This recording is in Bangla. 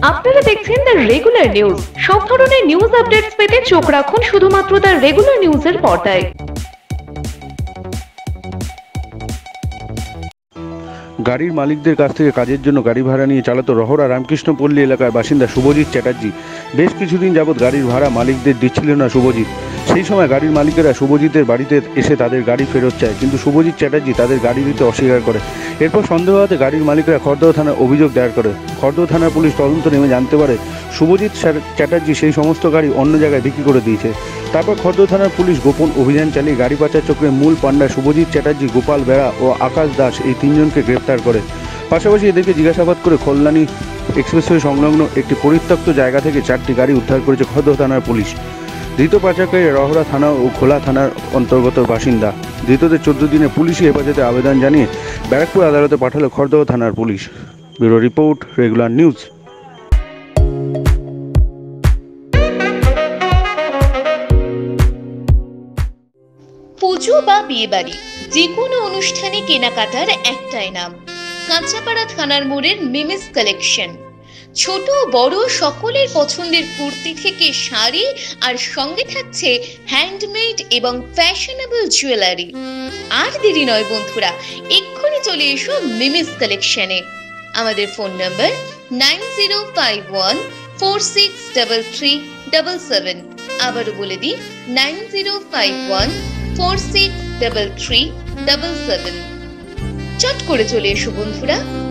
আপনারা দেখছেন দ্য রেগুলার নিউজ। সব ধরনের নিউজ আপডেটস পেতে চোখ রাখুন শুধুমাত্র দ্য রেগুলার নিউজের পর্দায়। গাড়ির মালিকদের কাছ থেকে কাজের জন্য গাড়ি ভাড়া নিয়ে চালাতো রহরা রামকৃষ্ণপল্লী এলাকার বাসিন্দা শুভজিৎ চ্যাটার্জি। বেশ কিছুদিন যাবৎ গাড়ির ভাড়া মালিকদের দিচ্ছিল না শুভজিৎ। সেই সময় গাড়ির মালিকেরা শুভজিতের বাড়িতে এসে তাদের গাড়ি ফেরত চায়, কিন্তু শুভজিৎ চ্যাটার্জি তাদের গাড়ি দিতে অস্বীকার করে। এরপর সন্দেহ হতে গাড়ির মালিকরা খড়দহ থানায় অভিযোগ দায়ের করে। খড়দহ থানার পুলিশ তদন্ত নেমে জানতে পারে শুভজিৎ চ্যাটার্জি সেই সমস্ত গাড়ি অন্য জায়গায় বিক্রি করে দিয়েছে। তারপর খড়দহ থানার পুলিশ গোপন অভিযান চালিয়ে গাড়ি পাচার চক্রের মূল পাণ্ডা শুভজিৎ চ্যাটার্জি, গোপাল বেড়া ও আকাশ দাস এই তিনজনকে গ্রেপ্তার করে। পাশাপাশি এদেরকে জিজ্ঞাসাবাদ করে কল্যাণী এক্সপ্রেসওয়ে সংলগ্ন একটি পরিত্যক্ত জায়গা থেকে 4টি গাড়ি উদ্ধার করেছে খড়দহ থানার পুলিশ। ধৃত পাচারকারী রহরা থানা ও খোলা থানার অন্তর্গত বাসিন্দা। ধৃতদের 14 দিনে পুলিশি হেফাজতে আবেদন জানিয়ে ব্যারাকপুর আদালতে পাঠালো খড়দহ থানার পুলিশ। Bureau report, regular news. পুজো বা বিয়েবাড়ি যে কোনো অনুষ্ঠানে কেনাকাটার একটাই নাম, কাঁচাপাড়া থানার মোড়ের মিমিস কালেকশন। ছোট বড় সকলের পছন্দের কুর্তি থেকে শাড়ি, আর সঙ্গে থাকছে হ্যান্ডমেড এবং ফ্যাশনেবল জুয়েলারি। আর দেরি নয় বন্ধুরা, এক্ষুনি চলে এসো মিমিস কালেকশনে। আমাদের ফোন নাম্বার 9051463377। আবারও বলে দিই 9051463377। চট করে চলে এসো বন্ধুরা।